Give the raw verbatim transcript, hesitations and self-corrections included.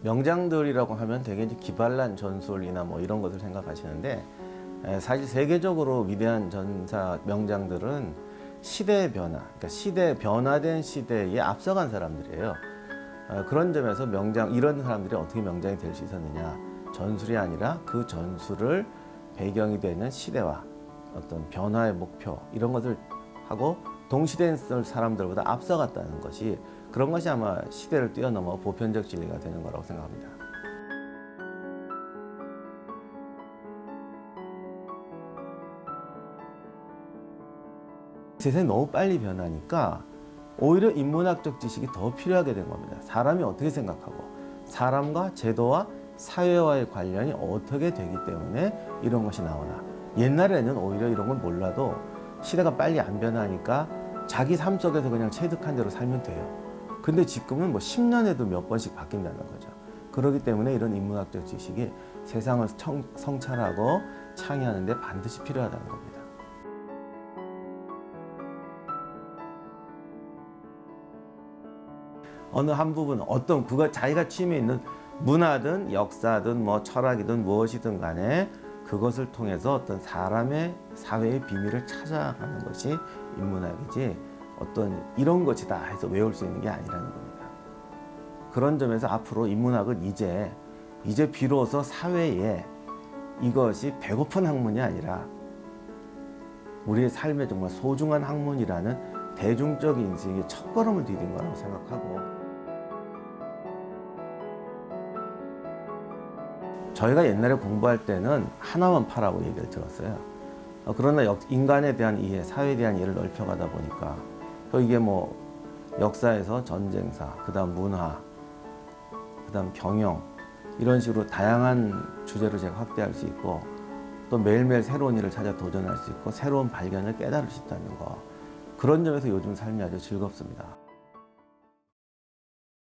명장들이라고 하면 되게 이제 기발란 전술이나 뭐 이런 것을 생각하시는데, 사실 세계적으로 위대한 전사 명장들은 시대의 변화, 그러니까 시대 변화된 시대에 앞서간 사람들이에요. 그런 점에서 명장, 이런 사람들이 어떻게 명장이 될 수 있었느냐, 전술이 아니라 그 전술을 배경이 되는 시대와 어떤 변화의 목표, 이런 것을 하고 동시대의 사람들보다 앞서갔다는 것이, 그런 것이 아마 시대를 뛰어넘어 보편적 진리가 되는 거라고 생각합니다. 세상이 너무 빨리 변하니까 오히려 인문학적 지식이 더 필요하게 된 겁니다. 사람이 어떻게 생각하고 사람과 제도와 사회와의 관련이 어떻게 되기 때문에 이런 것이 나오나. 옛날에는 오히려 이런 걸 몰라도 시대가 빨리 안 변하니까 자기 삶 속에서 그냥 체득한 대로 살면 돼요. 근데 지금은 뭐 십 년에도 몇 번씩 바뀐다는 거죠. 그렇기 때문에 이런 인문학적 지식이 세상을 청, 성찰하고 창의하는 데 반드시 필요하다는 겁니다. 어느 한 부분, 어떤 그가 자기가 취미에 있는 문화든 역사든 뭐 철학이든 무엇이든 간에 그것을 통해서 어떤 사람의 사회의 비밀을 찾아가는 것이 인문학이지, 어떤 이런 것이다 해서 외울 수 있는 게 아니라는 겁니다. 그런 점에서 앞으로 인문학은 이제 이제 비로소 사회에 이것이 배고픈 학문이 아니라 우리의 삶에 정말 소중한 학문이라는 대중적 인식의 첫걸음을 디딘 거라고 생각하고, 저희가 옛날에 공부할 때는 하나만 파라고 얘기를 들었어요. 그러나 인간에 대한 이해, 사회에 대한 이해를 넓혀가다 보니까 또 이게 뭐 역사에서 전쟁사, 그 다음 문화, 그 다음 경영, 이런 식으로 다양한 주제를 제가 확대할 수 있고, 또 매일매일 새로운 일을 찾아 도전할 수 있고 새로운 발견을 깨달을 수 있다는 거, 그런 점에서 요즘 삶이 아주 즐겁습니다.